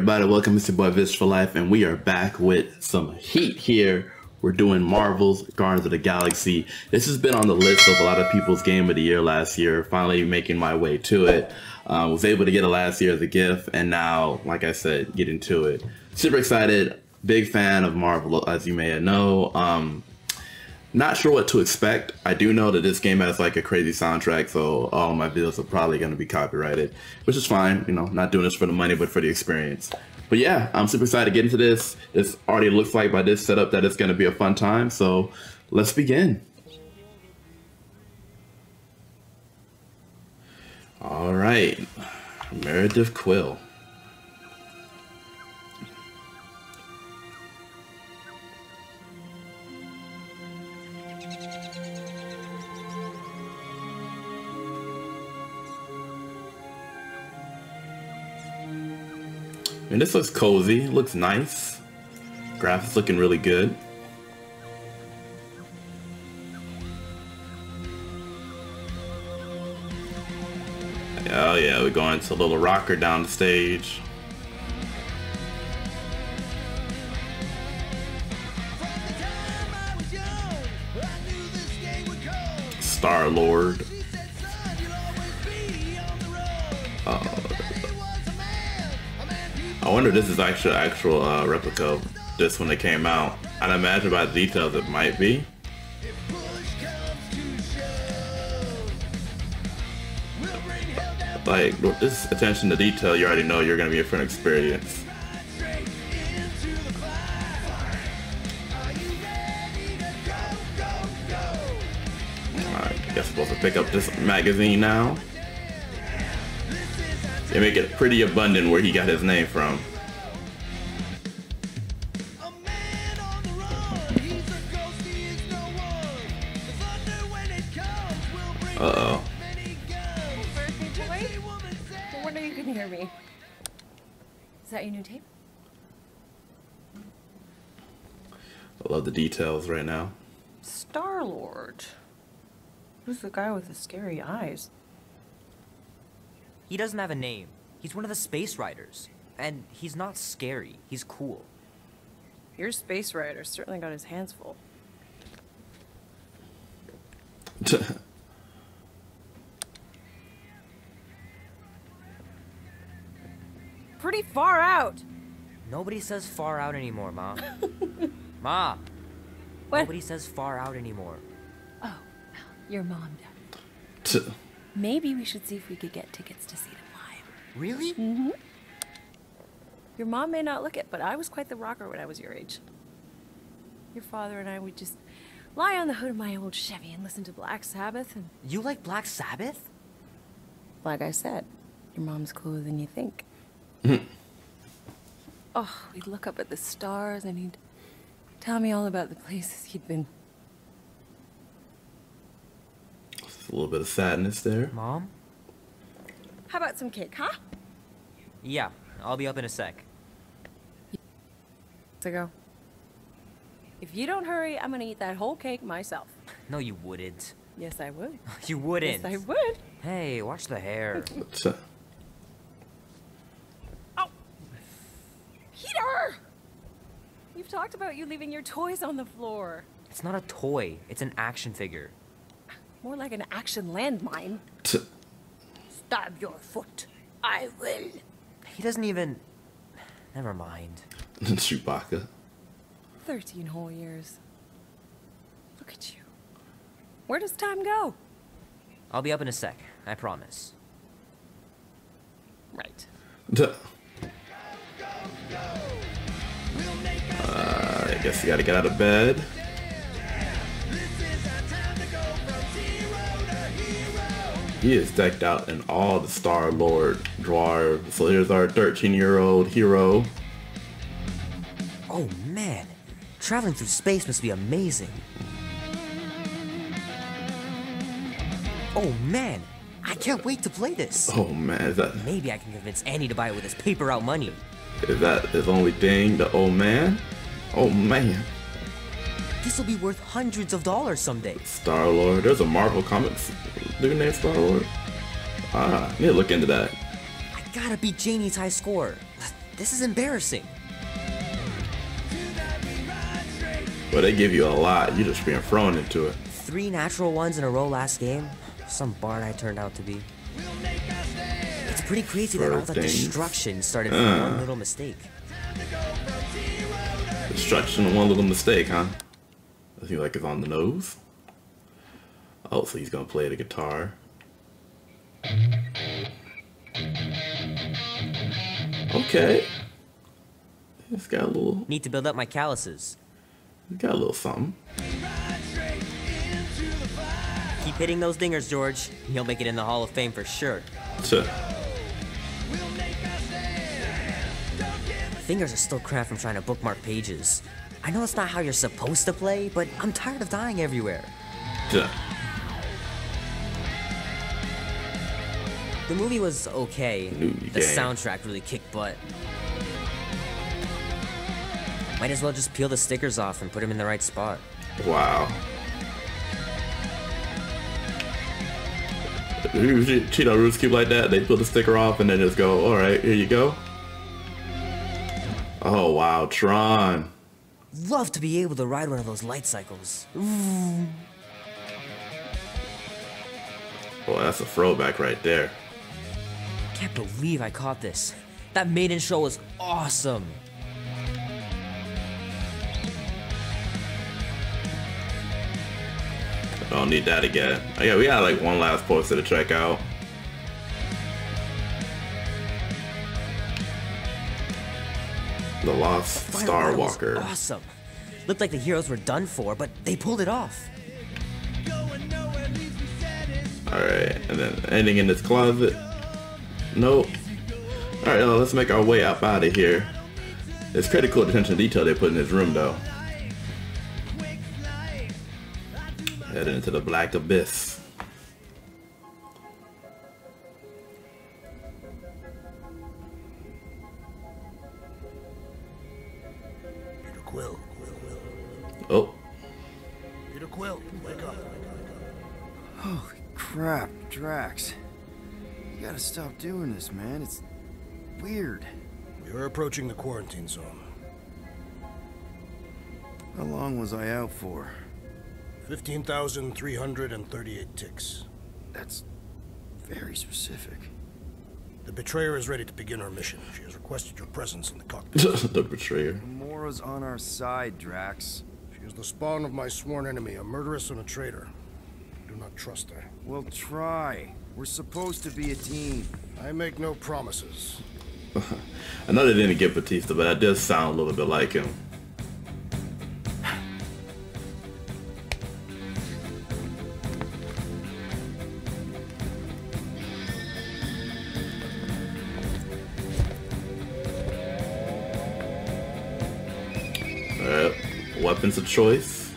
everybody? Welcome to your boy viciousfolife, and we are back with some heat here. We're doing Marvel's Guardians of the Galaxy. This has been on the list of a lot of people's game of the year last year. Finally making my way to it. Was able to get it last year as a gift, and now, like I said, getting to it. Super excited. Big fan of Marvel, as you may know. Not sure what to expect. I do know that this game has like a crazy soundtrack, so all of my videos are probably going to be copyrighted, which is fine. You know, not doing this for the money, but for the experience. But yeah, I'm super excited to get into this. This already looks like by this setup that it's going to be a fun time. So let's begin. All right, Peter Quill. And this looks cozy, looks nice. Graphics looking really good. Oh yeah, we're going to a little rocker down the stage. Star-Lord. I wonder if this is actual replica of this when it came out. I'd imagine by the details it might be. Like, with this attention to detail, you already know you're going to be in for an experience. I guess I'm supposed to pick up this magazine now. They make it pretty abundant where he got his name from. Uh-oh. Wait. No wonder you couldn't hear me. Is that your new tape? I love the details right now. Star-Lord. Who's the guy with the scary eyes? He doesn't have a name. He's one of the space riders. And he's not scary. He's cool. Your space rider certainly got his hands full. Pretty far out. Nobody says far out anymore, Ma. Ma! What? Nobody says far out anymore. Oh, your mom does. Maybe we should see if we could get tickets to see them live. Really? Mm-hmm. Your mom may not look it, but I was quite the rocker when I was your age. Your father and I would just lie on the hood of my old Chevy and listen to Black Sabbath and... You like Black Sabbath? Like I said, your mom's cooler than you think. Oh, we'd look up at the stars and he'd tell me all about the places he'd been. A little bit of sadness there. Mom? How about some cake, huh? Yeah, I'll be up in a sec. To go. If you don't hurry, I'm gonna eat that whole cake myself. No, you wouldn't. Yes, I would. You wouldn't. Yes, I would. Hey, watch the hair. Oh! Peter! We've talked about you leaving your toys on the floor. It's not a toy. It's an action figure. More like an action landmine. Stab your foot. I will. He doesn't even... Never mind. Chewbacca. 13 whole years. Look at you. Where does time go? I'll be up in a sec. I promise. Right. I guess you gotta get out of bed. He is decked out in all the Star-Lord dwarves. So here's our 13-year-old hero. Oh man, traveling through space must be amazing. Oh man, I can't wait to play this. Oh man, is that Maybe I can convince Annie to buy it with his paper out money. his only thing? The old man? Oh man. This will be worth hundreds of dollars someday. Star-Lord. There's a Marvel Comics dude named Star-Lord. Ah, I need to look into that. I gotta beat Janie's high score. This is embarrassing. Well, they give you a lot. You just being thrown into it. 3 natural ones in a row last game. Some bard I turned out to be. It's pretty crazy that all the destruction started from one little mistake. Destruction and one little mistake, huh? I feel like it's on the nose. Oh, so he's gonna play the guitar. Okay. It's got a little... Need to build up my calluses. It's got a little something. Keep hitting those dingers, George. You'll make it in the Hall of Fame for sure. Sure. Fingers are still cramped from trying to bookmark pages. I know it's not how you're supposed to play, but I'm tired of dying everywhere. Sure. The movie was okay. The soundtrack really kicked butt. Might as well just peel the stickers off and put them in the right spot. Wow. You cheat on Rubik's Cube like that, they put the sticker off and then just go, alright, here you go. Oh wow, Tron. Love to be able to ride one of those light cycles. Boy, that's a throwback right there. Can't believe I caught this. That maiden show was awesome. I don't need that again. Yeah, we got like one last poster to check out. The Lost Star Walker. Awesome. Looked like the heroes were done for, but they pulled it off. Alright, and then ending in this closet. Nope. Alright, let's make our way up out of here. It's pretty cool attention to detail they put in this room though. Heading into the black abyss. Peter Quill. Oh. Peter Quill, wake up. Holy crap, Drax. You gotta stop doing this, man. It's weird. We are approaching the quarantine zone. How long was I out for? 15,338 ticks. That's very specific. The betrayer is ready to begin her mission. She has requested your presence in the cockpit. The betrayer. Gamora's on our side, Drax. She is the spawn of my sworn enemy, a murderess and a traitor. Do not trust her. We'll try. We're supposed to be a team. I make no promises. I know they didn't get Batista, but that does sound a little bit like him. Weapons of choice.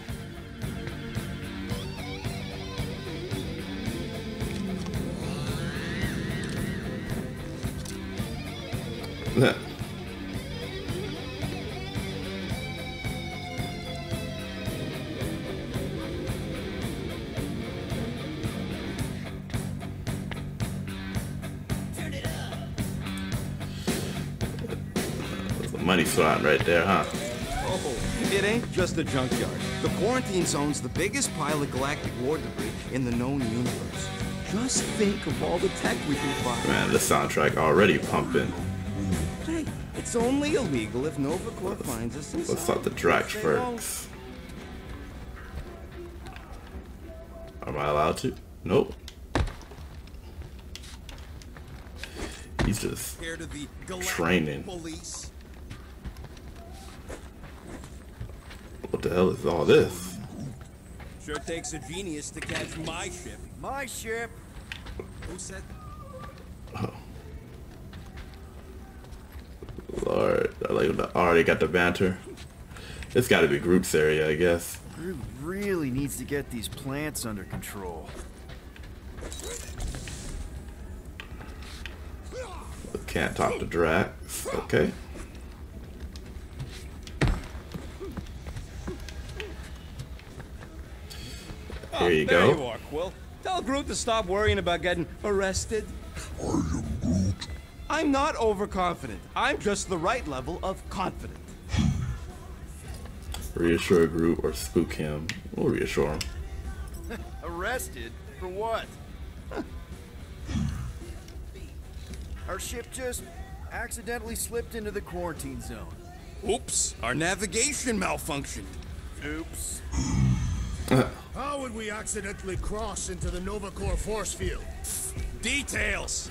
There's a money slot right there, huh? It ain't just a junkyard. The quarantine zone's the biggest pile of galactic war debris in the known universe. Just think of all the tech we can find. Man, the soundtrack already pumping. Hey, it's only illegal if Nova Corps finds us inside. Let's talk to Drax first. Am I allowed to? Nope. He's just training. Police. What the hell is all this? Sure takes a genius to catch my ship. My ship! Who said? Oh. Lord, I already got the banter. It's got to be Groot's area, I guess. Groot really needs to get these plants under control. Can't talk to Drax. Okay. Here you go. There you are, Quill. Tell Groot to stop worrying about getting arrested. I am Groot. I'm not overconfident. I'm just the right level of confident. Reassure Groot or spook him. We'll reassure him. Arrested? For what? Our ship just accidentally slipped into the quarantine zone. Oops, our navigation malfunctioned. Oops. How would we accidentally cross into the Nova Corps force field? Details.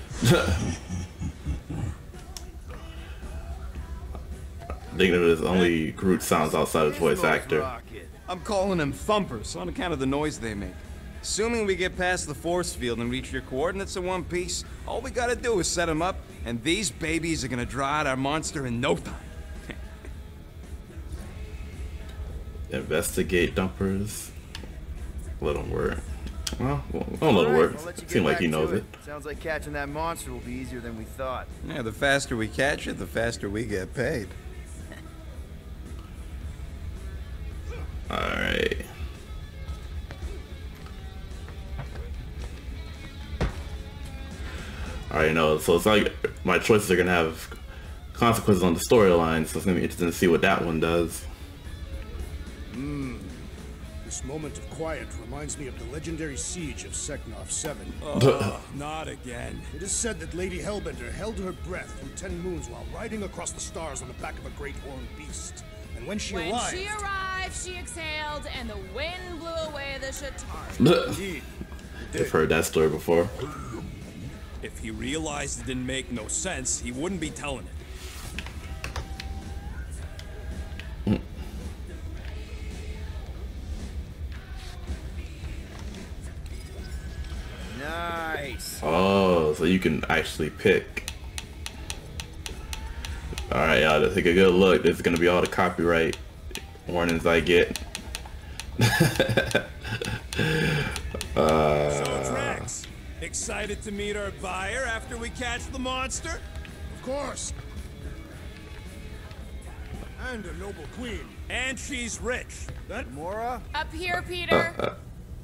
Thinking of it as only Groot sounds outside his voice actor. I'm calling them thumpers on account of the noise they make. Assuming we get past the force field and reach your coordinates in one piece, all we gotta do is set them up, and these babies are gonna draw out our monster in no time. Investigate dumpers. Let him work. Well, don't let him work. Seems like he knows it. Sounds like catching that monster will be easier than we thought. Yeah, the faster we catch it, the faster we get paid. Alright. Alright, no, so it's like my choices are gonna have consequences on the storyline, so it's gonna be interesting to see what that one does. This moment of quiet reminds me of the legendary siege of Seknov 7. Not again. It is said that Lady Hellbender held her breath through 10 moons while riding across the stars on the back of a great horned beast. And when she arrived, she exhaled, and the wind blew away the Shatari. indeed, I've heard that story before. If he realized it didn't make no sense, he wouldn't be telling it. Nice. Oh, so you can actually pick. Alright, y'all, take a good look. This is gonna be all the copyright warnings I get. So Drax, excited to meet our buyer after we catch the monster? of course. And a noble queen. And she's rich. Gamora? Up here, Peter.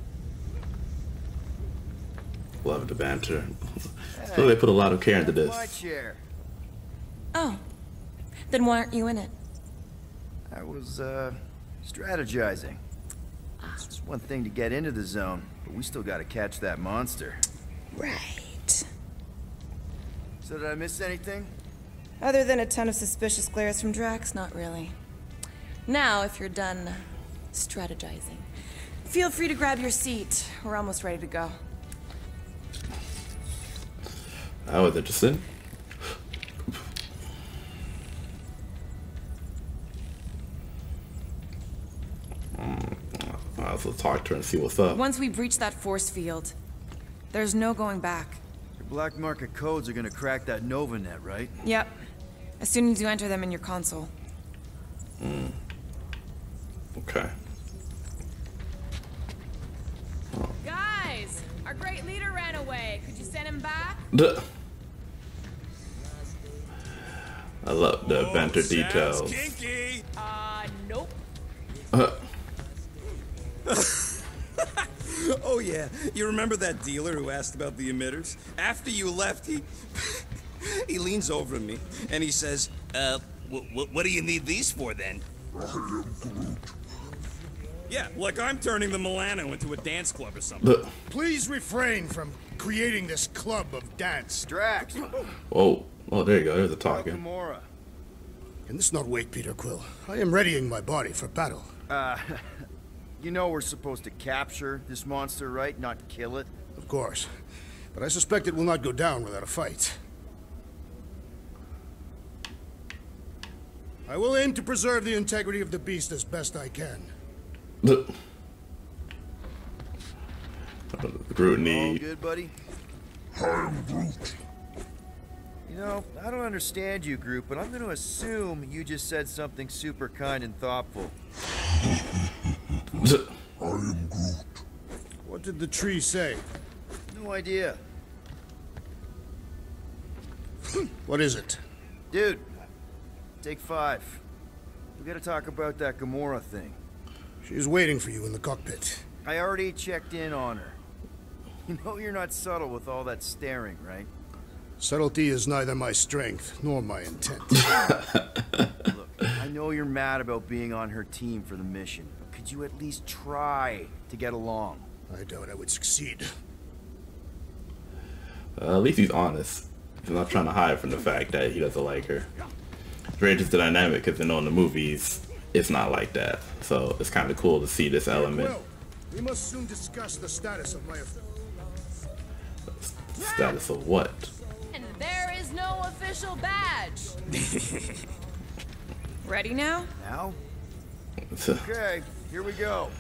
Love the banter. So they put a lot of care into My this. chair. Oh, then why aren't you in it? I was, strategizing. It's one thing to get into the zone, but we still gotta catch that monster. Right. So did I miss anything? Other than a ton of suspicious glares from Drax, not really. Now, if you're done strategizing, Feel free to grab your seat. We're almost ready to go. That was interesting. I'll also talk to her and see what's up. Once we breach that force field, there's no going back. Your black market codes are gonna crack that Nova net, right? Yep. As soon as you enter them in your console. Okay. guys, our great leader ran away. Could you send him back? I love the banter sounds details. Kinky. Nope. Oh yeah, you remember that dealer who asked about the emitters? After you left, he leans over to me and he says, what do you need these for then? Yeah, like I'm turning the Milano into a dance club or something. Please refrain from creating this club of dance. Drax! Oh, there you go. There's the talking. Gamora. Can this not wait, Peter Quill? I am readying my body for battle. You know we're supposed to capture this monster, right? Not kill it? Of course. But I suspect it will not go down without a fight. I will aim to preserve the integrity of the beast as best I can. Groot All need. good, buddy? You know, I don't understand you, Groot, but I'm gonna assume you just said something super kind and thoughtful. What did the tree say? No idea. What is it? Dude, take 5. We gotta talk about that Gamora thing. She's waiting for you in the cockpit. I already checked in on her. You know you're not subtle with all that staring, right? Subtlety is neither my strength nor my intent. Look, I know you're mad about being on her team for the mission, but could you at least try to get along? I doubt I would succeed. At least he's honest. He's not trying to hide from the fact that he doesn't like her. It's very just the dynamic, because in the movies, it's not like that. So it's kind of cool to see this element. We must soon discuss the status of my... Status of what? And there is no official badge. Ready now? Now? Okay, here we go.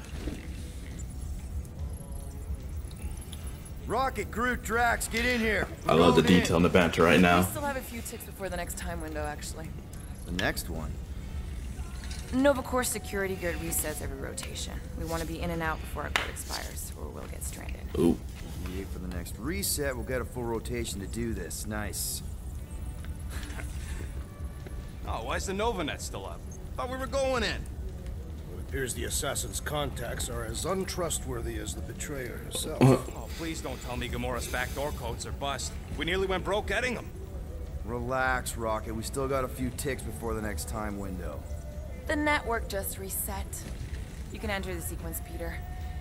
Rocket, Groot, Drax, get in here. I love the detail and the banter right now. We still have a few ticks before the next time window, actually. The next one? Nova Corps security grid resets every rotation. We want to be in and out before our code expires, or we'll get stranded. Ooh. Wait for the next reset. We'll get a full rotation to do this. Nice. Oh, why's the Novanet still up? Thought we were going in. It appears the assassin's contacts are as untrustworthy as the betrayer herself. Oh, please don't tell me Gamora's backdoor codes are bust. We nearly went broke getting them. Relax, Rocket. We still got a few ticks before the next time window. The network just reset. You can enter the sequence, Peter.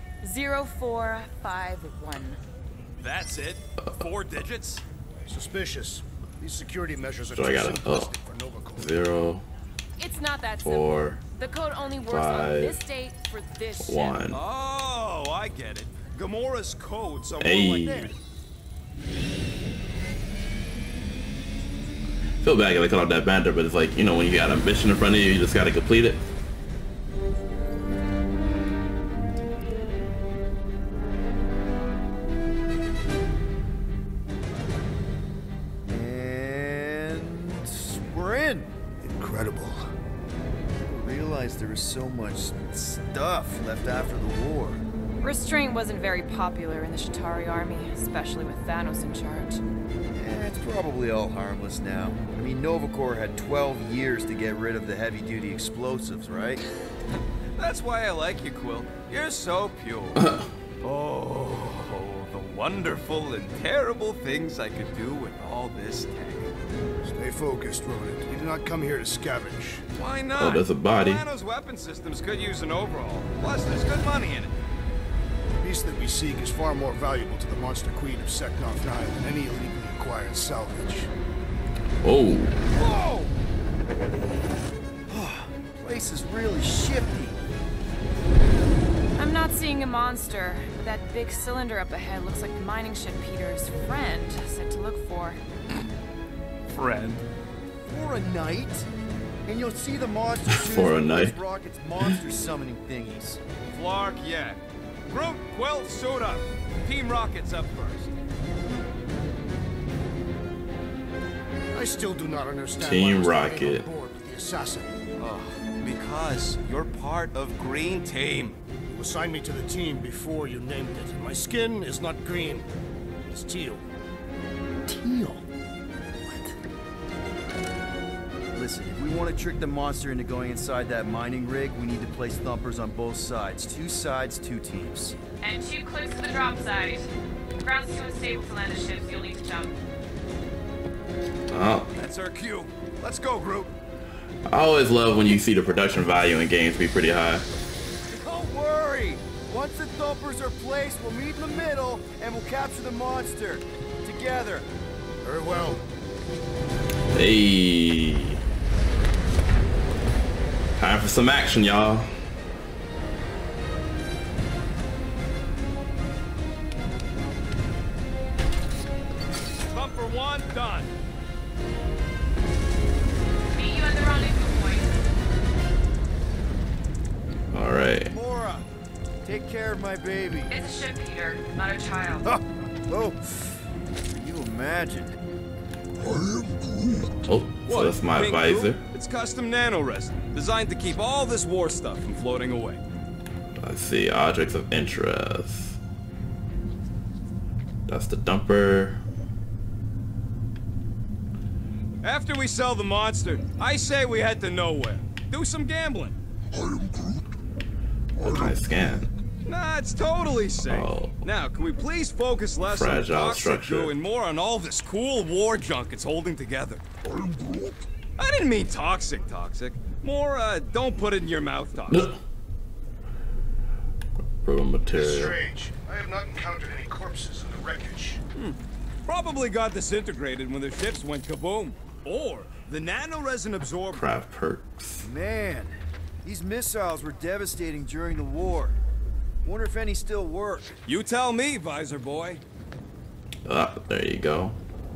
0451. That's it? 4 digits? Suspicious. These security measures are So too I got simplistic for Nova Corps. 0, It's not that 4, simple. The code only works 5, on this date for this ship. 1. Oh, I get it. Gamora's codes are Hey. more like that. Feel bad they cut off that banter, but it's like, you know, when you got a mission in front of you, you just gotta complete it. And we're in. Incredible. I realized there was so much stuff left after the war. Restraint wasn't very popular in the Shatari army, especially with Thanos in charge. It's probably all harmless now. I mean, Nova Corps had 12 years to get rid of the heavy-duty explosives, right? That's why I like you, Quill. You're so pure. Oh, the wonderful and terrible things I could do with all this tech. Stay focused, Rodent. You do not come here to scavenge. Why not? Oh, there's a body. Thanos' weapon systems could use an overhaul. Plus, there's good money in it. The beast that we seek is far more valuable to the monster queen of Seknov 9 than any illegally acquired salvage. Oh. Whoa! Place is really shifty. I'm not seeing a monster, but that big cylinder up ahead looks like the mining ship Peter's friend said to look for. Friend. For a night? And you'll see the monster For a night. Rocket's monster summoning thingies. Flark, yeah. Groot, Quill, suit up. Team Rocket's up first. I still do not understand Team why I was Rocket. on board with the assassin. Oh, because you're part of Green Team. You assigned me to the team before you named it. And my skin is not green. It's teal. Teal? Listen, if we want to trick the monster into going inside that mining rig, we need to place thumpers on both sides. 2 sides, 2 teams. And 2 clicks to the drop side. Ground's too unstable to land the ships, you'll need to jump. Oh. That's our cue. Let's go, Groot. I always love when you see the production value in games be pretty high. Don't worry! Once the thumpers are placed, we'll meet in the middle, and we'll capture the monster. Together. Very well. Hey. Time for some action, y'all. Bumper 1 done. Meet you at the rendezvous point. All right. Gamora, take care of my baby. It's a ship, Peter, not a child. Oh, can you imagine? Oh, so that's my Pink advisor. Groot? It's custom nano resin, designed to keep all this war stuff from floating away. Let's see, objects of interest. That's the dumper. After we sell the monster, I say we head to nowhere. Do some gambling. What can I scan? Nah, it's totally safe. Oh. Now, can we please focus less on the Fragile toxic structure. goo and more on all this cool war junk it's holding together? I didn't mean toxic. More, don't put it in your mouth toxic. Bro, material. Strange. I have not encountered any corpses in the wreckage. Probably got disintegrated when the ships went kaboom. Or the nanoresin absorber. Craft perks. Man, these missiles were devastating during the war. Wonder if any still work. You tell me, Visor Boy. Ah, there you go.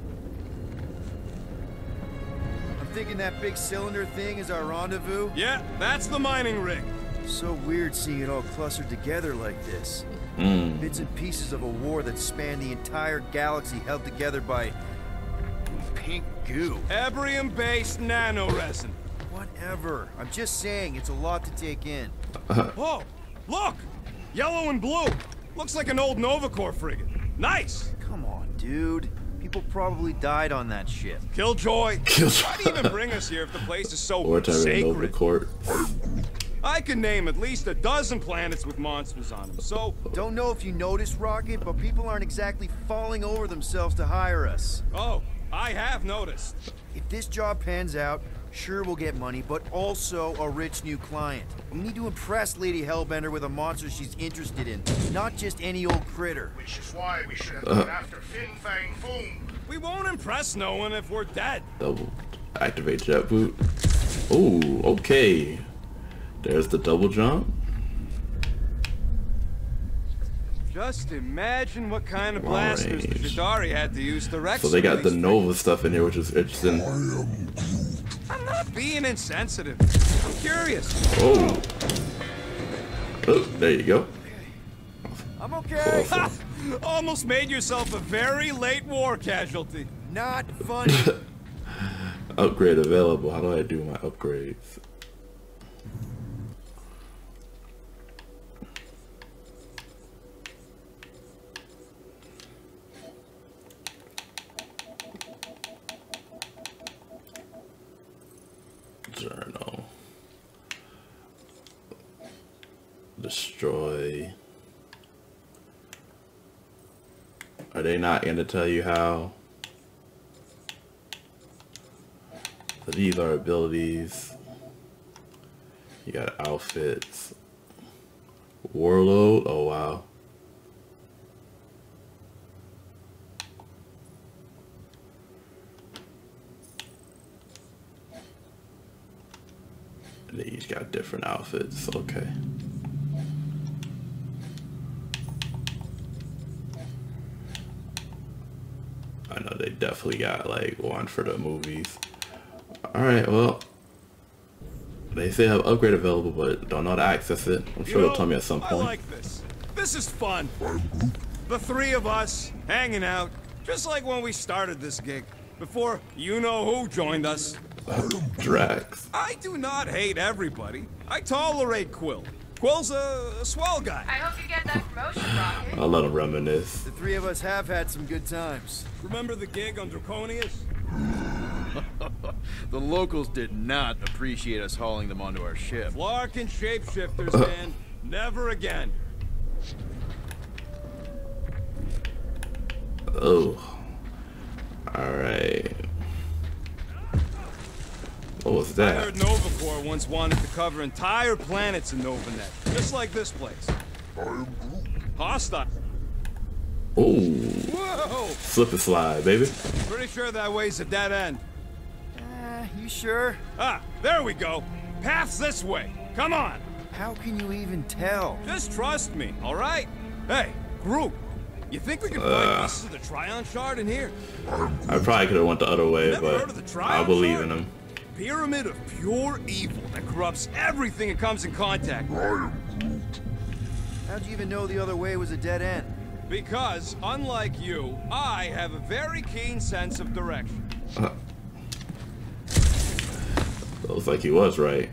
I'm thinking that big cylinder thing is our rendezvous. Yeah, that's the mining rig. So weird seeing it all clustered together like this. Bits and pieces of a war that spanned the entire galaxy held together by pink goo. Ebrium-based nanoresin. Whatever. I'm just saying, it's a lot to take in. Oh, look! Yellow and blue. Looks like an old Nova Corps frigate. Nice! Come on, dude. People probably died on that ship. Killjoy. Why do you even bring us here if the place is so sacred? I can name at least a dozen planets with monsters on them, so... Don't know if you noticed, Rocket, but people aren't exactly falling over themselves to hire us. Oh, I have noticed. If this job pans out, sure we'll get money, but also a rich new client. We need to impress Lady Hellbender with a monster she's interested in, not just any old critter. Which is why we should have gone after Fin Fang Foom. We won't impress no one if we're dead. Double activate jet boot. Ooh, okay. There's the double jump. Just imagine what kind of blasters the Shadari had to use to wreck. So they got the Nova stuff in here, which is interesting. I'm not being insensitive. I'm curious. Oh. Oh, there you go. I'm okay. Ha! Almost made yourself a very late war casualty. Not funny. Upgrade available. How do I do my upgrades? Journal. Destroy. Are they not going to tell you how? So these are abilities. You got outfits. Warlord. Oh wow. They each got different outfits. Okay. I know they definitely got like one for the movies. Alright, well, they say have upgrade available, but don't know how to access it. I'm sure they'll tell me at some point. I like this. This is fun. The three of us hanging out, just like when we started this gig, before you-know-who joined us. Drax. I do not hate everybody. I tolerate Quill. Quill's a swell guy. I hope you get that promotion, Rocket. I'll let him reminisce. The three of us have had some good times. Remember the gig on Draconius? The locals did not appreciate us hauling them onto our ship. Flark and shapeshifters, man. Never again. Oh. Alright. What was that? I heard Nova Corps once wanted to cover entire planets in NovaNet, just like this place. Hostile. Ooh. Whoa! Slip and slide, baby. Pretty sure that way's a dead end. You sure? Ah, there we go. Path's this way. Come on. How can you even tell? Just trust me, all right? Hey, Groot, you think we can find pieces of the Trion Shard in here? I probably could have went the other way, but I believe in him. Pyramid of pure evil that corrupts everything it comes in contact with. How'd you even know the other way was a dead end? Because, unlike you, I have a very keen sense of direction. Looks like he was right.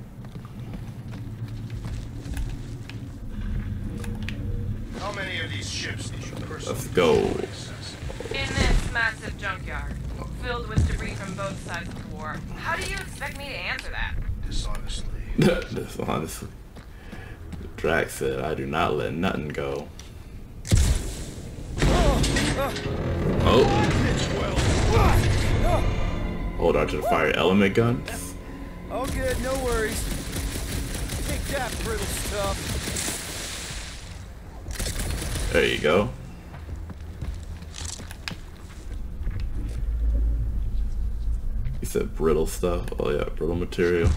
How many of these ships did you personally? Let's go. In this massive junkyard, filled with debris from both sides of the war. How do you expect me to answer that? Dishonestly. Dishonestly. Drax said, I do not let nothing go. Oh. Hold on to the fire element guns. All good, no worries. Take that, brittle stuff. There you go. He said brittle stuff. Oh yeah, brittle material.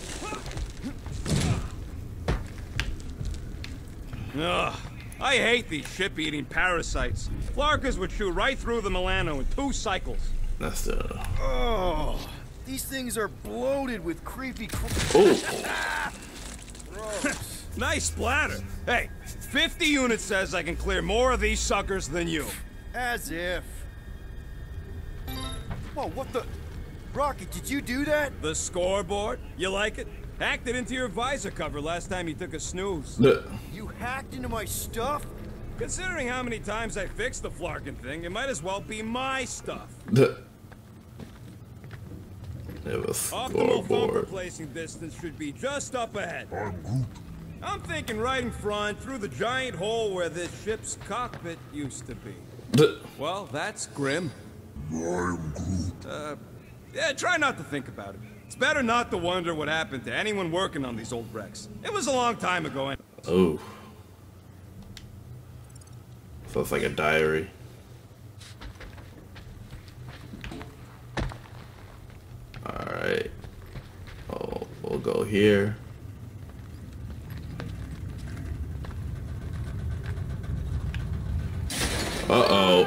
Ugh, I hate these ship-eating parasites. Flarkers would shoot right through the Milano in 2 cycles. That's the... Oh, these things are bloated with creepy... Oh! Nice splatter. Hey, 50 units says I can clear more of these suckers than you. As if. Whoa, what the... Rocket, did you do that? The scoreboard? You like it? Hacked it into your visor cover last time you took a snooze. You hacked into my stuff? Considering how many times I fixed the Flarkin thing, it might as well be my stuff. It was Optimal thumper scoreboard. placing distance should be just up ahead. I'm thinking right in front, through the giant hole where this ship's cockpit used to be. Well, that's grim. Yeah, try not to think about it. It's better not to wonder what happened to anyone working on these old wrecks. It was a long time ago. Oh. So it's like a diary. Alright. Oh, we'll go here. Uh-oh.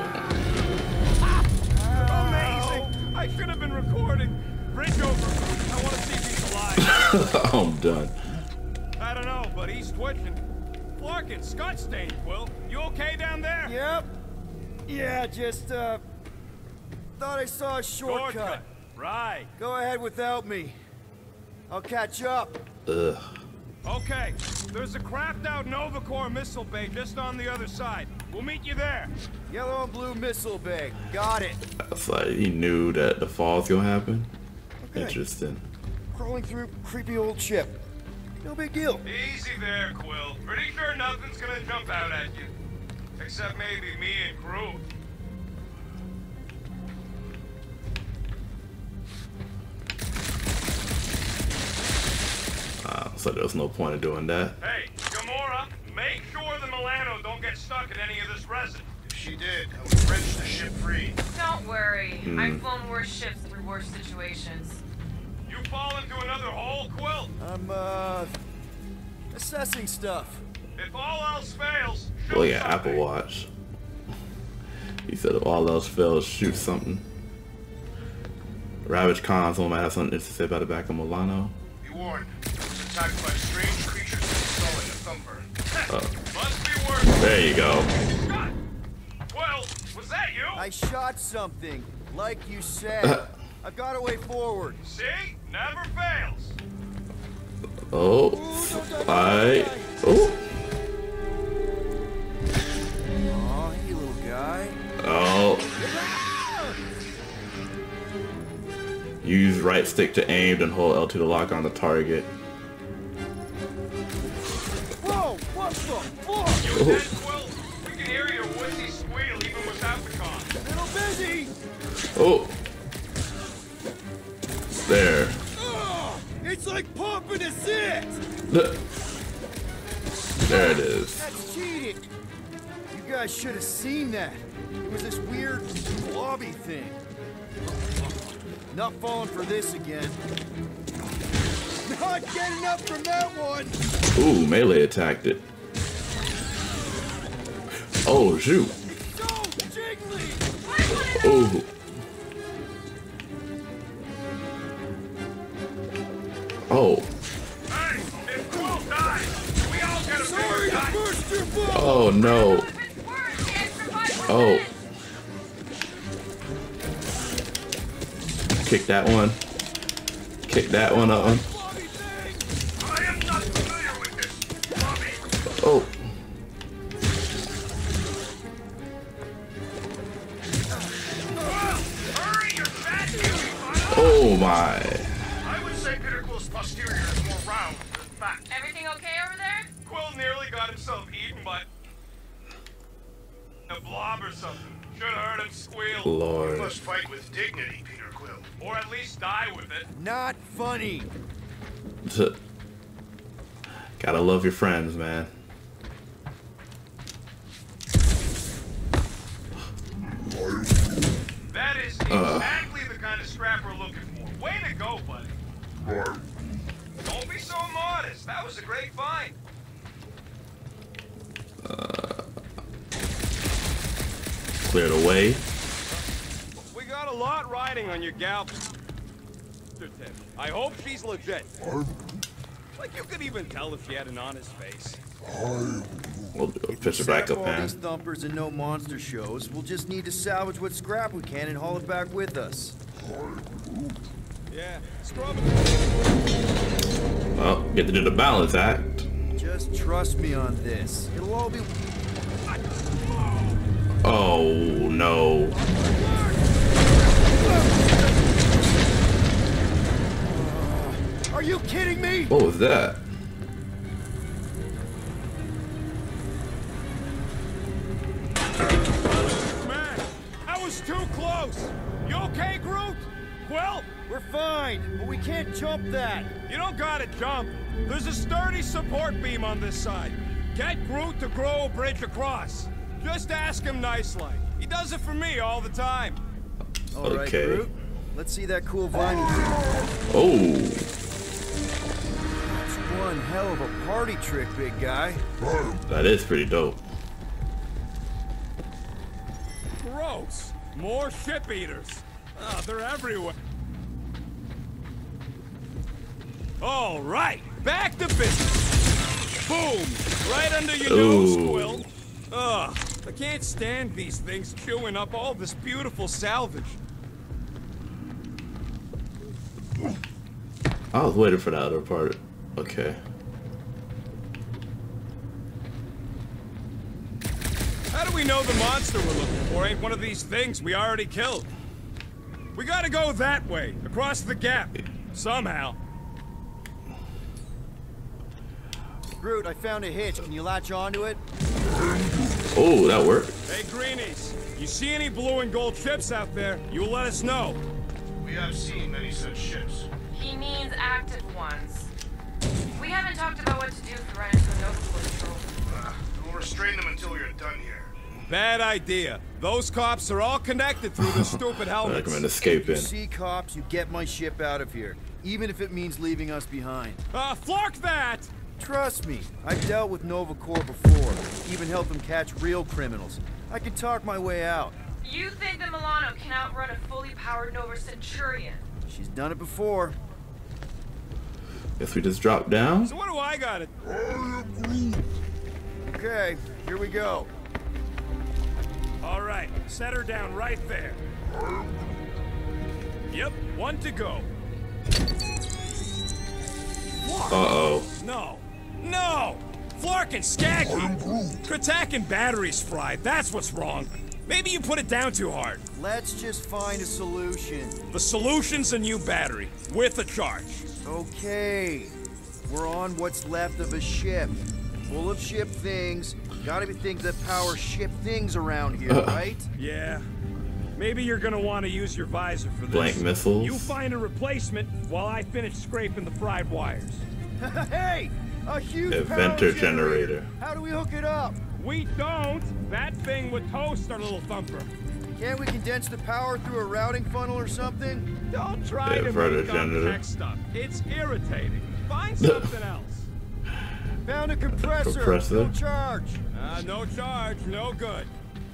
Amazing! I should have been recording. Bridge over. I want to see if he's alive. I'm done. I don't know, but he's twitching. Flarkin, Scott stain, Quill. You okay down there? Yep. Yeah, just, thought I saw a shortcut. Right. Go ahead without me. I'll catch up. Ugh. Okay, there's a craft out Nova Corps missile bay just on the other side. We'll meet you there. Yellow and blue missile bay. Got it. That's like he knew that the fall's gonna happen. Okay. Interesting. Crawling through creepy old ship. No big deal. Easy there, Quill. Pretty sure nothing's gonna jump out at you. Except maybe me and Groot. So there's no point in doing that. Hey, Gamora, make sure the Milano don't get stuck in any of this resin. If she did, I would wrench the ship free. Don't worry. I've flown worse ships through worse situations. You fall into another hole, Quill? I'm, assessing stuff. If all else fails, shoot Look at something. Apple Watch. He said if all else fails, shoot something. Ravage console might have something to say about the back of Milano. Be warned. Attacked by strange creatures installing a thumper. Must be working. There you go. Scott! Well, was that you? I shot something, like you said. I've got a way forward. See? Never fails. Oh. Oh. Aw, hey little guy. Oh. Use right stick to aim and hold L2 to lock on the target. Whoa, what the fuck? You dead, Quill? We can hear your woodsy squeal even without the con. Little busy. Oh. There. It's like popping a zit. There it is. That's cheating. You guys should have seen that. It was this weird blobby thing. Not falling for this again. Not getting up from that one. Ooh, melee attacked it. Oh, shoot. It's so jiggly. Ooh. Oh. Hey, if Quill dies, we all get a Sorry to burst your bubble. Oh, no. Oh. Kick that one. Kick that one up. I am not familiar with this, Bobby. Oh. Hurry, you're fat, you Oh, my. I would say Peter Quill's posterior is more round than fat. Everything okay over there? Quill nearly but a blob or something. Should have heard him squeal. Lord. You must fight with dignity, Peter Quill. Or at least die with it. Not funny. Gotta love your friends, man. That is exactly the kind of scrap we're looking for. Way to go, buddy. Don't be so modest. That was a great find. Cleared away. We got a lot riding on your gal. I hope she's legit. Like you could even tell if she had an honest face. We'll pitch her back up, all man. these thumpers and no monster shows, we'll just need to salvage what scrap we can and haul it back with us. Yeah, scrub it. Well, get to do the balance act. Just trust me on this. It'll all be... Oh, no. Are you kidding me? What was that? Man, that was too close. You okay, Groot? Quill? We're fine, but we can't jump that. You don't gotta jump. There's a sturdy support beam on this side. Get Groot to grow a bridge across. Just ask him nice-like. He does it for me all the time. All right, Okay. Groot. Let's see that cool viney. Oh. That's one hell of a party trick, big guy. That is pretty dope. Gross. More ship eaters. Oh, they're everywhere. All right, back to business. Boom! Right under your nose, Quill. Ugh, I can't stand these things chewing up all this beautiful salvage. I was waiting for the other part. Okay. How do we know the monster we're looking for ain't one of these things we already killed? We gotta go that way, across the gap, somehow. Groot, I found a hitch. Can you latch onto it? Oh, that worked. Hey, Greenies, you see any blue and gold ships out there, you let us know. We have seen many such ships. He means active ones. We haven't talked about what to do if we run into a Nova Patrol. We'll restrain them until you're done here. Bad idea. Those cops are all connected through the stupid I helmets. recommend escaping. You see cops, you get my ship out of here. Even if it means leaving us behind. Flark that! Trust me, I've dealt with Nova Corps before. Even helped them catch real criminals. I can talk my way out. You think that Milano can outrun a fully powered Nova Centurion? She's done it before. Guess we just drop down. So what do I got it? Okay, here we go. All right, set her down right there. Yep, one to go. Uh-oh. No. No! Flark and Skaggy! Kratak and batteries fried, that's what's wrong. Maybe you put it down too hard. Let's just find a solution. The solution's a new battery, with a charge. Okay. We're on what's left of a ship. Full of ship things. Gotta be things that power ship things around here, right? Yeah. Maybe you're gonna want to use your visor for this. Blank missiles. You find a replacement while I finish scraping the fried wires. Hey! A huge Inventor power generator. How do we hook it up? We don't! That thing would toast our little thumper. Can't we condense the power through a routing funnel or something? Don't try to Inverter make up generator. tech stuff. It's irritating. Find something else. Found a compressor. Compressor? No charge. No charge, no good.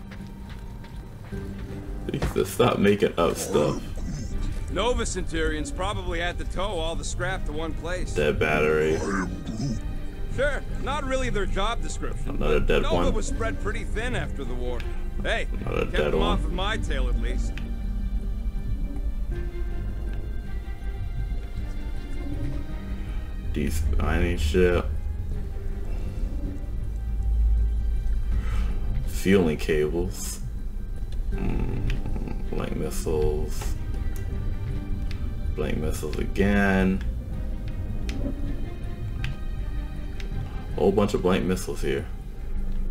Just stop making up stuff. Nova Centurions probably had to tow all the scrap to one place. Dead battery. Sure, not really their job description. Another dead Nova one. was spread pretty thin after the war. Hey, Another kept dead them one. off of my tail at least. Defining ship. Fueling cables. Blank missiles. Blank missiles again. Whole bunch of blank missiles here.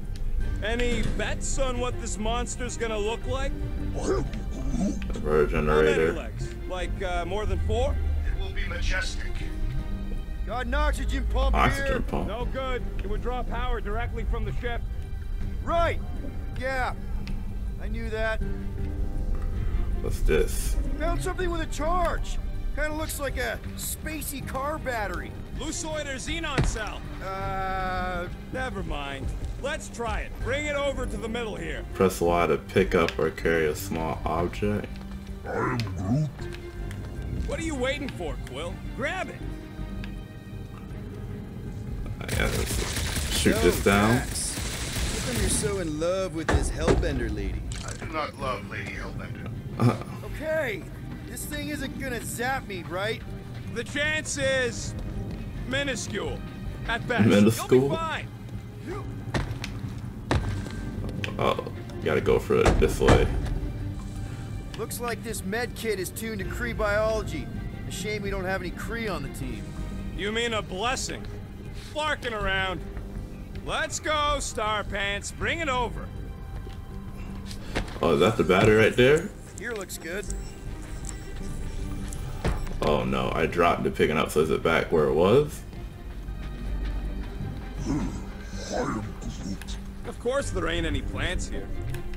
Any bets on what this monster's gonna look like? Power generator. How many legs? Like, more than 4? It will be majestic. Got an oxygen pump Oxygen here. pump. No good. It would draw power directly from the ship. Right. Yeah. I knew that. What's this? Found something with a charge. Kind of looks like a spacey car battery. Lucioid or xenon cell? Never mind. Let's try it. Bring it over to the middle here. Press Y to pick up or carry a small object. I am Groot. What are you waiting for, Quill? Grab it. Shoot this down. Drax. How come you're so in love with this Hellbender lady? I do not love Lady Hellbender. Okay. This thing isn't gonna zap me, right? The chance is minuscule. At best. Minuscule? You'll be fine. Oh, gotta go for it this way. Looks like this med kit is tuned to Kree biology. A shame we don't have any Kree on the team. You mean a blessing? Flarking around. Let's go, Star Pants. Bring it over. Oh, is that the battery right there? Here looks good. Oh no, I dropped it picking up, so is it back where it was? Of course there ain't any plants here.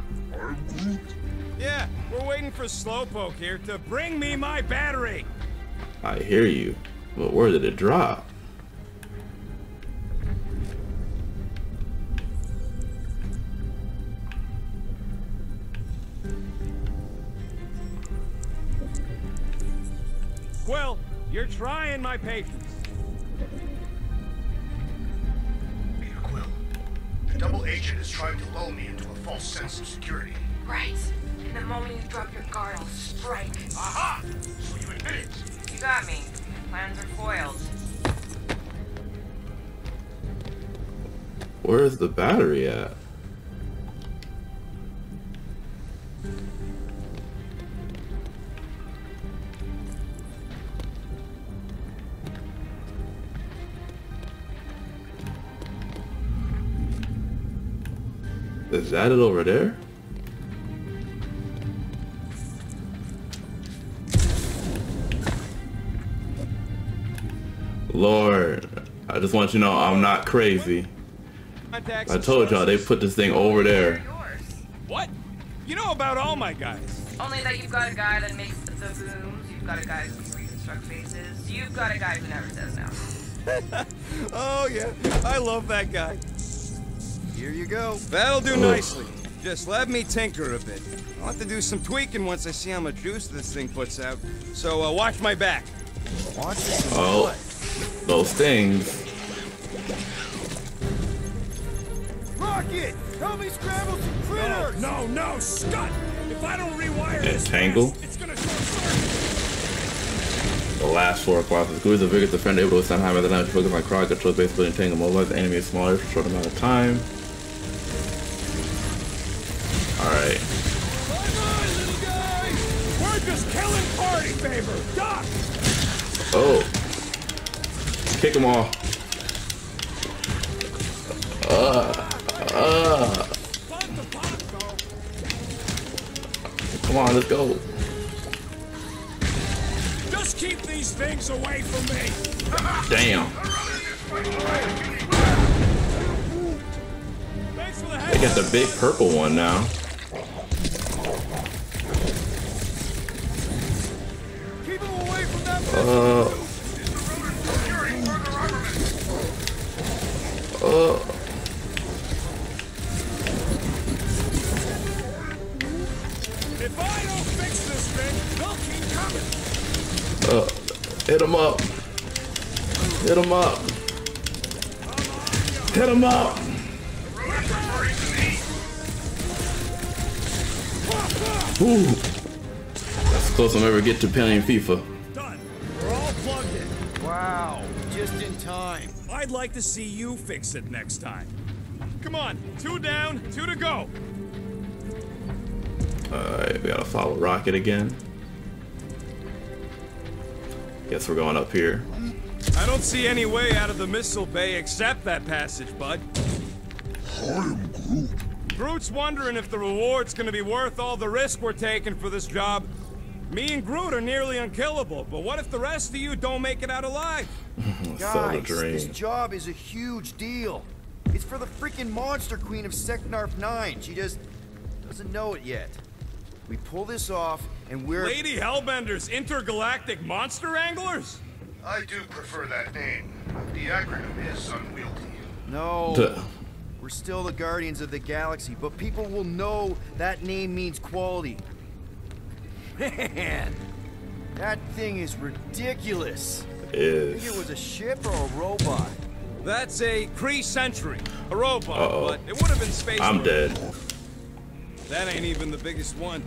Yeah, we're waiting for Slowpoke here to bring me my battery. I hear you, but where did it drop? Quill, you're trying my patience. Peter Quill, the double agent is trying to lull me into a false sense of security. Right. And the moment you drop your guard, I'll strike. Aha! So you admit it. You got me. Plans are foiled. Where's the battery at? Is that it over there? Lord, I just want you to know I'm not crazy. I told y'all they put this thing over there. What? You know about all my guys. Only that you've got a guy that makes the booms, you've got a guy who can reconstruct faces, you've got a guy who never says no. Oh yeah, I love that guy. Here you go. That'll do nicely. Just let me tinker a bit. I'll have to do some tweaking once I see how much juice this thing puts out. So watch my back. Watch it. Oh, those things. Rocket! Help me scramble some critters! No, Scott! If I don't rewire this Tangle. it's gonna short circuit. The last 4 classes. Groot is a vigorous defender able to stand high by the time to focus on crowd control, basically entangle mobilize the enemy is smaller for a short amount of time. Alright. Bye-bye, little guy! We're just killing party favor! Doc! Oh. Kick him off. Come on, let's go. Just keep these things away from me! Damn. Thanks for the They got the big purple one now. Keep him away from that If I don't fix this thing, they'll keep coming! Hit him up. Hit him up. Hit him up. Ooh. That's the closest I'll ever get to playing FIFA. Done. We're all plugged in. Wow, just in time. I'd like to see you fix it next time. Come on, 2 down, 2 to go. Alright, we gotta follow Rocket again. Guess we're going up here. I don't see any way out of the missile bay except that passage, bud. I am Groot. Groot's wondering if the reward's gonna be worth all the risk we're taking for this job. Me and Groot are nearly unkillable, but what if the rest of you don't make it out alive? Guys, this job is a huge deal. It's for the freaking monster queen of Seknarf 9. She just doesn't know it yet. We pull this off, and we're... Lady Hellbender's intergalactic monster anglers? I do prefer that name. The acronym is unwieldy. No. We're still the Guardians of the Galaxy, but people will know that name means quality. Man, that thing is ridiculous. Think it was a ship or a robot? That's a Kree Sentry, a robot, but it would have been space. I'm dead. That ain't even the biggest one.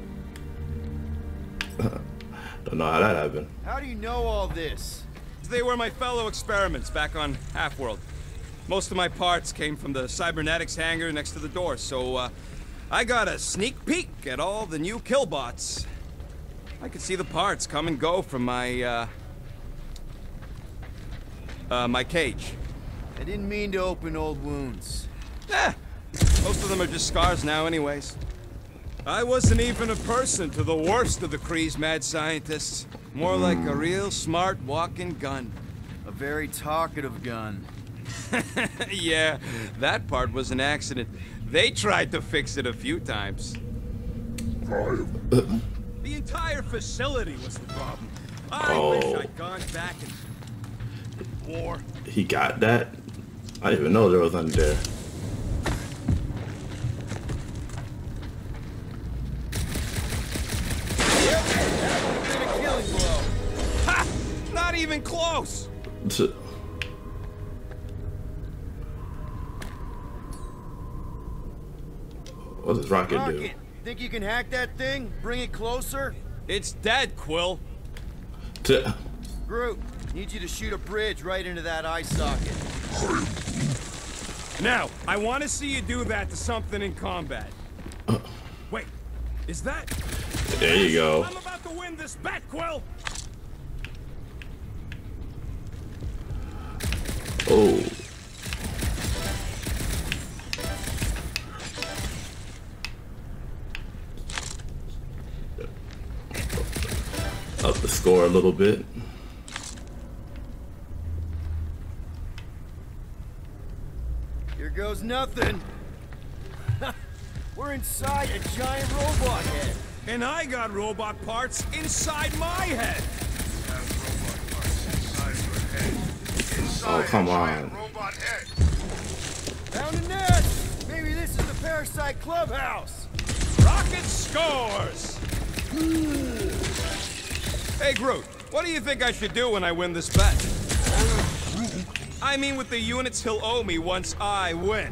Don't know how that happened. How do you know all this? They were my fellow experiments back on Half-World. Most of my parts came from the cybernetics hangar next to the door, so I got a sneak peek at all the new killbots. I could see the parts come and go from my my cage. I didn't mean to open old wounds. Most of them are just scars now anyways. I wasn't even a person to the worst of the Kree's mad scientists. More like a real smart walking gun. A very talkative gun. Yeah, that part was an accident. They tried to fix it a few times. The entire facility was the problem. I wish I'd gone back and war. He got that? I didn't even know there was under there. Yep, that would have been a killing blow. Ha! Not even close. What does Rocket do? Think you can hack that thing? Bring it closer? It's dead, Quill. Groot, need you to shoot a bridge right into that eye socket. Now, I want to see you do that to something in combat. Wait, is that? There you go. I'm about to win this bet, Quill. Oh. Up the score a little bit. Here goes nothing. We're inside a giant robot head. And I got robot parts inside my head. Oh, come on. Robot head. Found a nest. Maybe this is the Parasite Clubhouse. Rocket scores. Hey, Groot, what do you think I should do when I win this bet? I mean with the units he'll owe me once I win.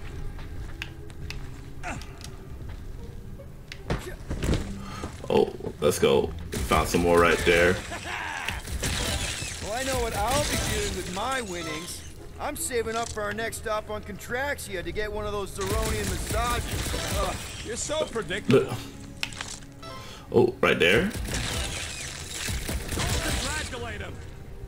Oh, let's go. Found some more right there. Well, I know what I'll be doing with my winnings. I'm saving up for our next stop on Contraxia to get one of those Zeronian massages. You're so predictable. Oh, right there. Congratulate him.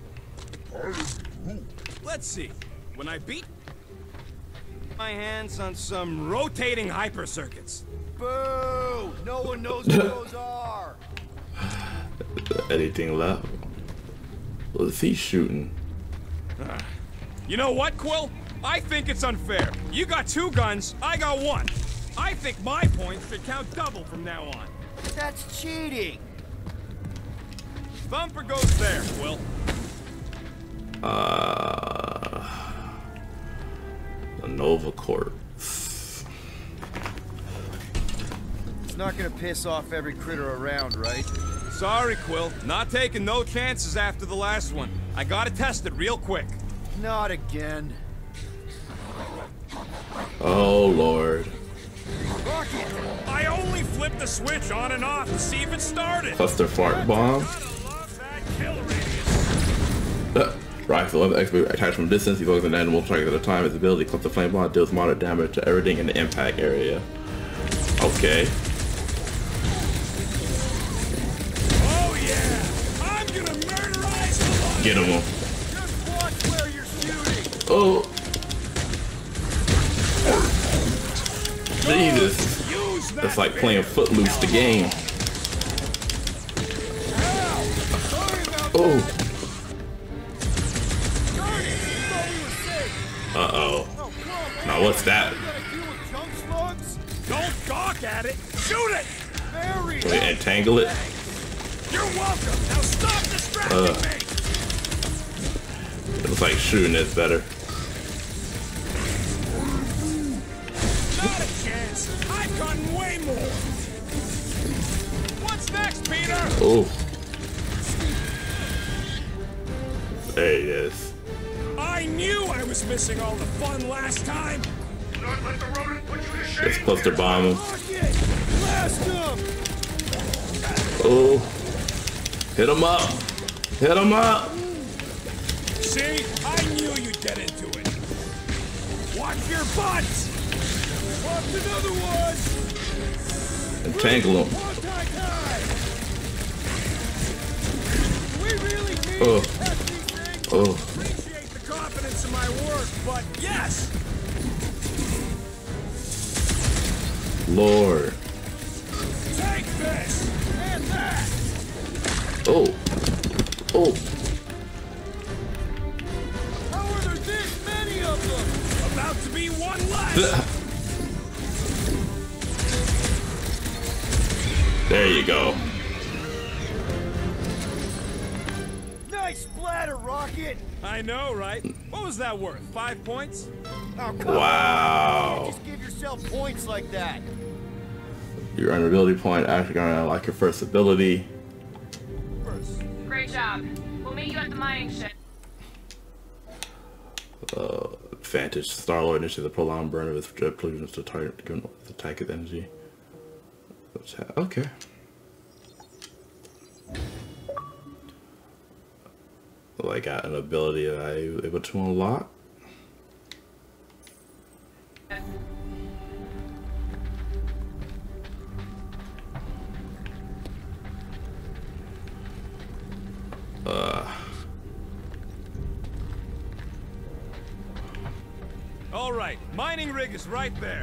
Let's see. When I beat my hands on some rotating hyper circuits. Boo! No one knows what those are. Anything left? What is he shooting? You know what, Quill? I think it's unfair. You got 2 guns, I got 1. I think my points should count double from now on. That's cheating. Thumper goes there, Quill. The Nova Corps. It's not gonna piss off every critter around, right? Sorry, Quill. Not taking no chances after the last one. I gotta test it real quick. Not again. Oh, Lord. Rocket! I only flipped the switch on and off to see if it started. Cluster fart bomb. Rifle of expert attached from distance. He focuses on animal target at a time. His ability cluster flame bomb deals moderate damage to everything in the impact area. Okay. Oh yeah! I'm gonna murderize the lot. Get him. Just watch where you're shooting. Oh. Jesus. That's like playing Footloose the game. Oh. Uh-oh. Now what's that? Don't gawk at it. Shoot it. Can we entangle it? You're welcome. Now stop distracting me. It looks like shooting is better. Not a chance. I've gotten way more. What's next, Peter? Oh. There he is. I knew I was missing all the fun last time. Not let the rodent put you to shame. Let's cluster bomb him. Blast him. Oh. Hit him up. Hit him up. See? I knew you'd get into it. Watch your butts. Watch another one. Entangle him. We really need Oh. to test these things. Oh. Appreciate the confidence in my work, but yes. Lord. Take this and that. Oh. Oh. How are there this many of them? About to be one less. There you go. Nice splatter, Rocket. I know, right? What was that worth? 5 points? Oh, come Wow. on. Just give yourself points like that. You earn an ability point after going to unlock your first ability. Great job. We'll meet you at the mining ship. Advantage. Star-Lord initiates the prolonged burn of his jet plumes to target given the attack of energy. Okay. Well, I got an ability that I was able to unlock. All right, mining rig is right there.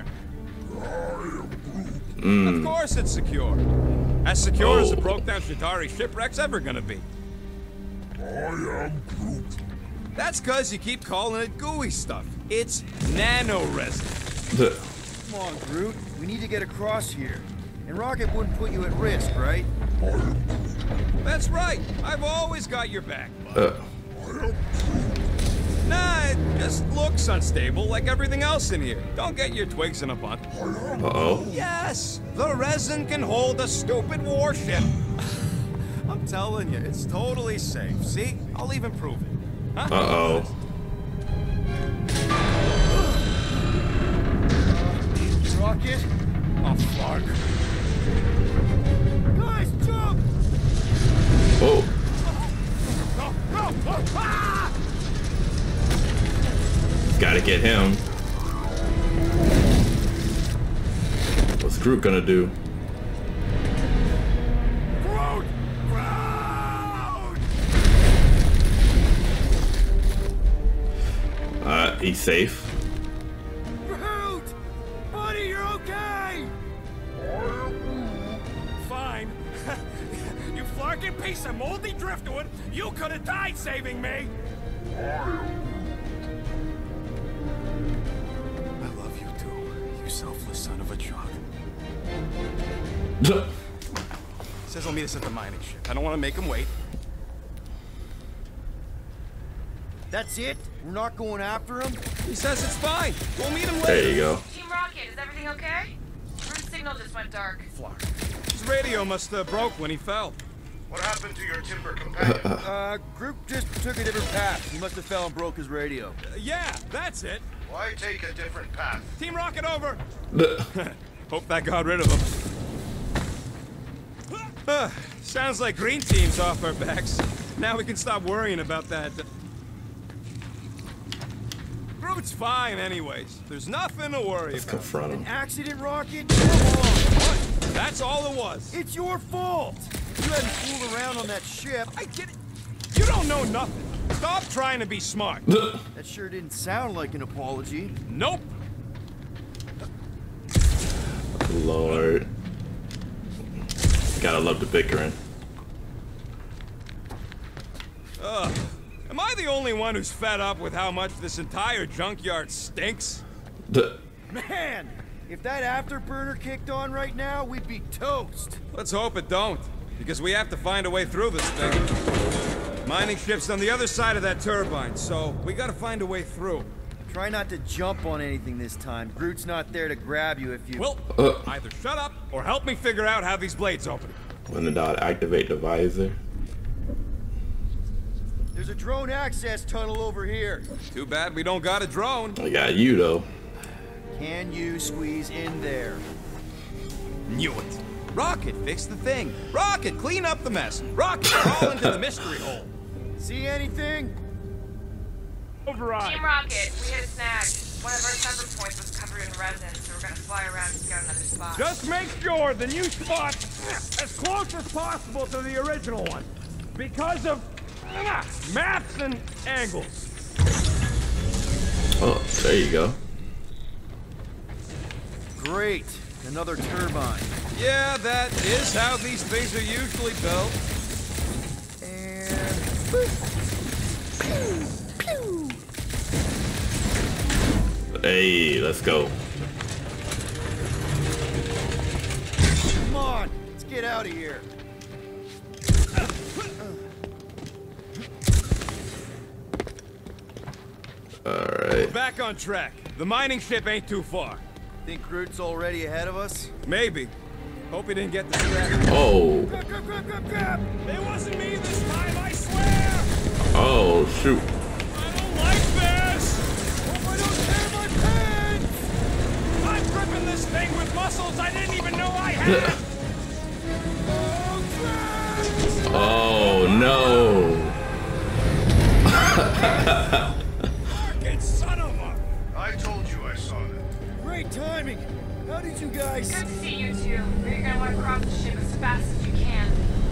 Of course it's secure. As secure as a broke-down Chitauri shipwreck's ever gonna be. I am Groot. That's cause you keep calling it gooey stuff. It's nano-resin. Come on, Groot. We need to get across here. And Rocket wouldn't put you at risk, right? That's right. I've always got your back. Nah, it just looks unstable like everything else in here. Don't get your twigs in a bun. Uh-oh. Yes, the resin can hold a stupid warship. I'm telling you, it's totally safe. See? I'll even prove it. Huh? Uh-oh. Rocket? Oh, fuck. Guys, jump! Oh. No! Ah! Gotta get him. What's Groot gonna do? Groot! He's safe. Groot! Buddy, you're okay! Fine. You flarking piece of moldy driftwood, you could have died saving me! You selfless son of a truck. Says he'll meet us at the mining ship. I don't want to make him wait. That's it? We're not going after him? He says it's fine. We'll meet him later. There you go. Team Rocket, is everything okay? Groot's signal just went dark. Flark. His radio must have broke when he fell. What happened to your timber companion? Groot just took a different path. He must have fell and broke his radio. Yeah, that's it. Why take a different path? Team Rocket over. Hope that got rid of him. Sounds like green team's off our backs. Now we can stop worrying about that. Groot's fine anyways. There's nothing to worry Let's about. confront him. An accident, Rocket? Come on! What? That's all it was. It's your fault! You hadn't fooled around on that ship. I get it. You don't know nothing. Stop trying to be smart. That sure didn't sound like an apology. Nope. Lord. Gotta love the bickering. Am I the only one who's fed up with how much this entire junkyard stinks? Man, if that afterburner kicked on right now, we'd be toast. Let's hope it don't, because we have to find a way through this thing. Mining ship's on the other side of that turbine, so we gotta find a way through. Try not to jump on anything this time. Groot's not there to grab you if you... Well, either shut up or help me figure out how these blades open. When in doubt, activate the visor. There's a drone access tunnel over here. Too bad we don't got a drone. I got you, though. Can you squeeze in there? Knew it. Rocket, fix the thing. Rocket, clean up the mess. Rocket, crawl into the mystery hole. See anything? Override. Team Rocket, we hit a snag. One of our sensor points was covered in resin, so we're gonna fly around and scout another spot. Just make sure the new spot's as close as possible to the original one. Because of maps and angles. Oh, there you go. Great. Another turbine. Yeah, that is how these things are usually built. And... Pew! Pew! Hey, let's go. Come on, let's get out of here. Alright. Back on track. The mining ship ain't too far. Think Groot's already ahead of us? Maybe. Hope he didn't get distracted. Oh. Grab, grab, grab, grab, grab! It wasn't me this time, I swear! Oh, shoot. I don't like this! Hope I don't tear my pants! I'm gripping this thing with muscles I didn't even know I had! Oh, no. Fucking son of a... I told you I saw that. Great timing. How did you guys... Good to see you two. But you're gonna want to cross the ship as fast as you can.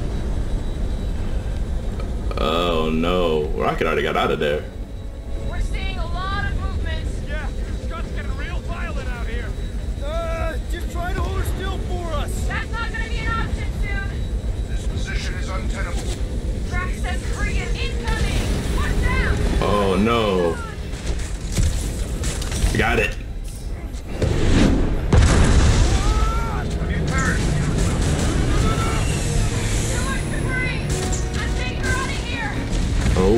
Oh, no. Rocket already got out of there. We're seeing a lot of movement. Yeah, Scott's getting real violent out here. Just try to hold her still for us. That's not gonna be an option soon. This position is untenable. Drax says Korean incoming. Watch out! Oh, no. Got it. Oh.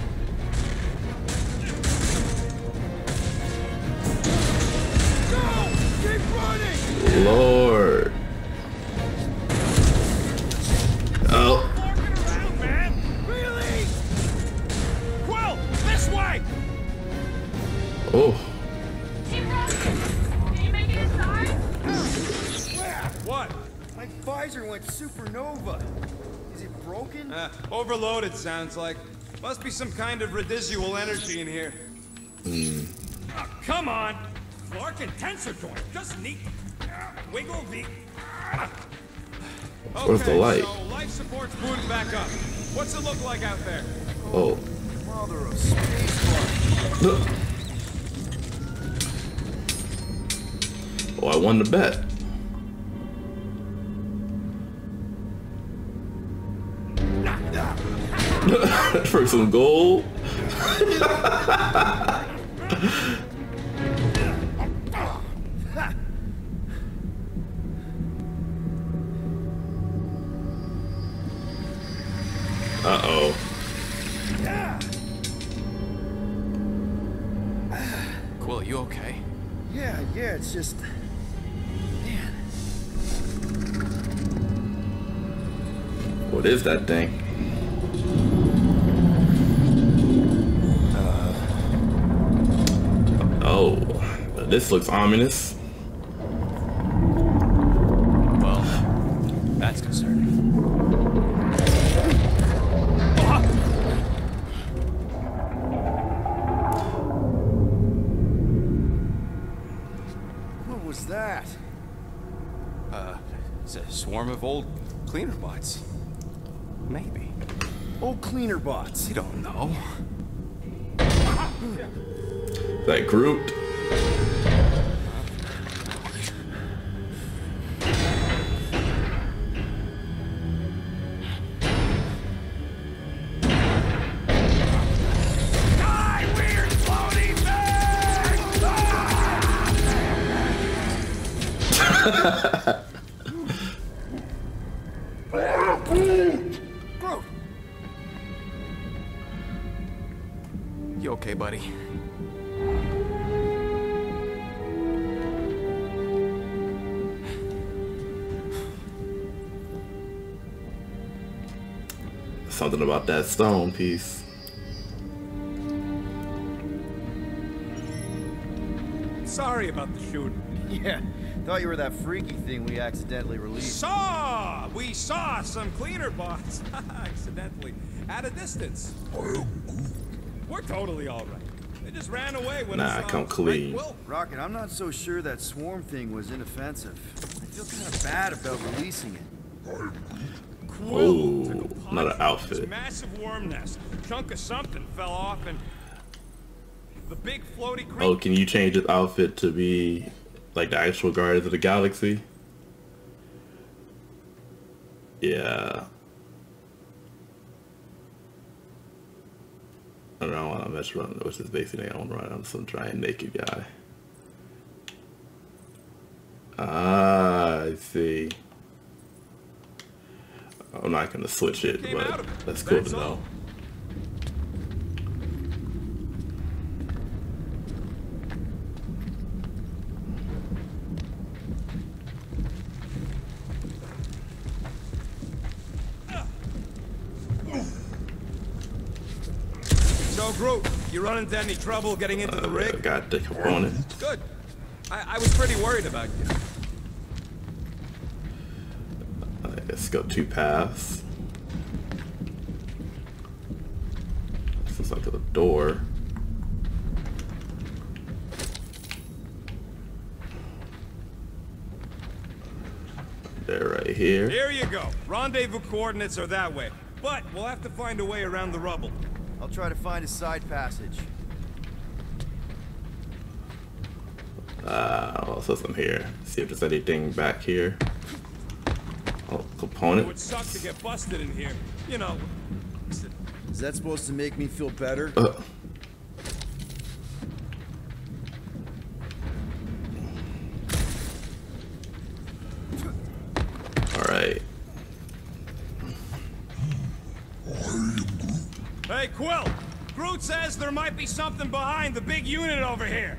Go! Keep running! Lord. Oh. Around, man. Really? Quill, this way! Oh. Team Rocket, can you make it inside? What? My visor went supernova. Is it broken? Overloaded, sounds like. Must be some kind of residual energy in here. Oh, come on! Clark and tensor joint, just neat. Wiggle the... Where's the light? So life support's booted back up. What's it look like out there? Oh. Mother of space. Oh, I won the bet. For some gold. Uh-oh. Quill, you okay? Yeah, it's just... Man. What is that thing? Oh, this looks ominous. Well, that's concerning. What was that? It's a swarm of old cleaner bots. Maybe. Old cleaner bots. You don't know. Is that Groot? Groot! You okay, buddy? Something about that stone piece. Sorry about the shooting. Yeah, thought you were that freaky thing we accidentally released. We saw some cleaner bots accidentally at a distance. We're totally all right. They just ran away when nah, come clean. Rocket, I'm not so sure that swarm thing was inoffensive. I feel kind of bad about releasing it. Oh, another outfit. Massive worm nest. Chunk of something fell off and the big floaty creature. Oh, can you change his outfit to be like the actual Guardians of the Galaxy? Yeah. I don't want to mess around, which is basically I want to run on some giant naked guy. Ah, I see. I'm not gonna switch it, but that's cool to know. So, Groot, you run into any trouble getting into the rig? Got the component. Good. I was pretty worried about you. Let's go 2 paths. This is like a door. They're right here. Here you go. Rendezvous coordinates are that way. But we'll have to find a way around the rubble. I'll try to find a side passage. What else is in here? See if there's anything back here. Oh, component. It would suck to get busted in here. You know. Is that supposed to make me feel better? Alright. Hey, Quill! Groot says there might be something behind the big unit over here.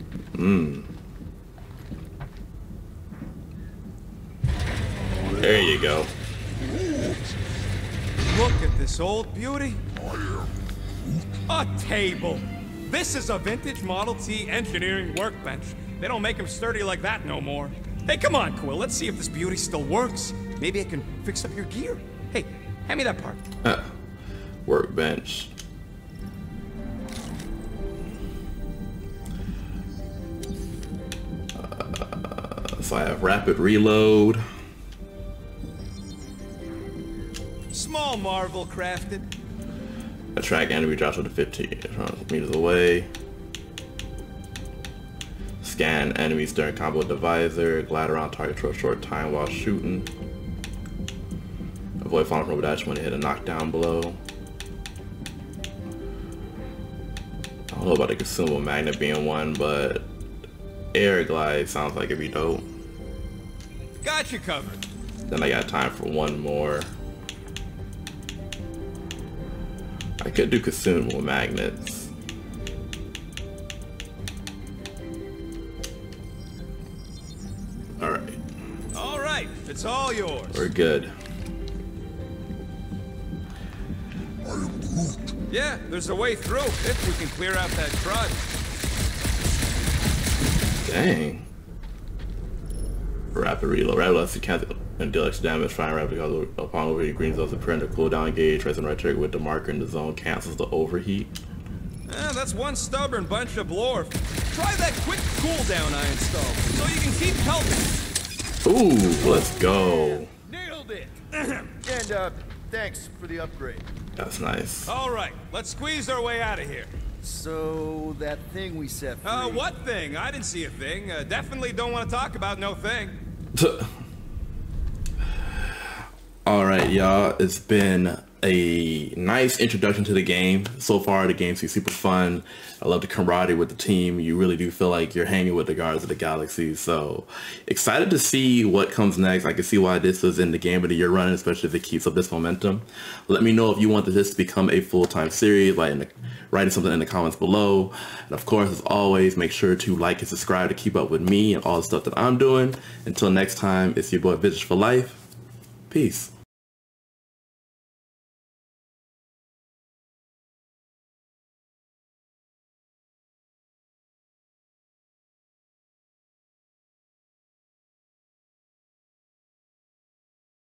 There you go. Look at this old beauty. A table. This is a vintage Model T engineering workbench. They don't make them sturdy like that no more. Hey, come on, Quill. Let's see if this beauty still works. Maybe I can fix up your gear. Hey, hand me that part. Workbench. So I have rapid reload. Small marvel crafted. Attract enemy drops to 15 meters away. Scan enemies during combo with the visor. Glide around target for a short time while shooting. Avoid falling from a dash when you hit a knockdown blow. I don't know about the consumable magnet being one, but air glide sounds like it'd be dope. Got you covered. Then I got time for one more. I could do consumable magnets. Alright. Alright, it's all yours. We're good. Yeah, there's a way through if we can clear out that crud. Dang. Rapid reload. Rapid reload to cancel and deal extra damage. Fire rapidly upon overheat. Green zones the print. Cooldown gauge. Pressing right trigger with the marker in the zone cancels the overheat. That's one stubborn bunch of blorf. Try that quick cooldown I installed so you can keep helping. Ooh, let's go. Nailed it. And thanks for the upgrade. That's nice. All right, let's squeeze our way out of here. So that thing we set free. What thing? I didn't see a thing. Definitely don't want to talk about no thing. Alright, y'all. It's been a nice introduction to the game. So far, the game seems super fun. I love the camaraderie with the team. You really do feel like you're hanging with the Guardians of the Galaxy. So excited to see what comes next. I can see why this was in the Game of the Year running, especially if it keeps up this momentum. Let me know if you want this to become a full-time series, writing something in the comments below. And of course, as always, make sure to like and subscribe to keep up with me and all the stuff that I'm doing. Until next time, it's your boy Viciouss for Life. Peace.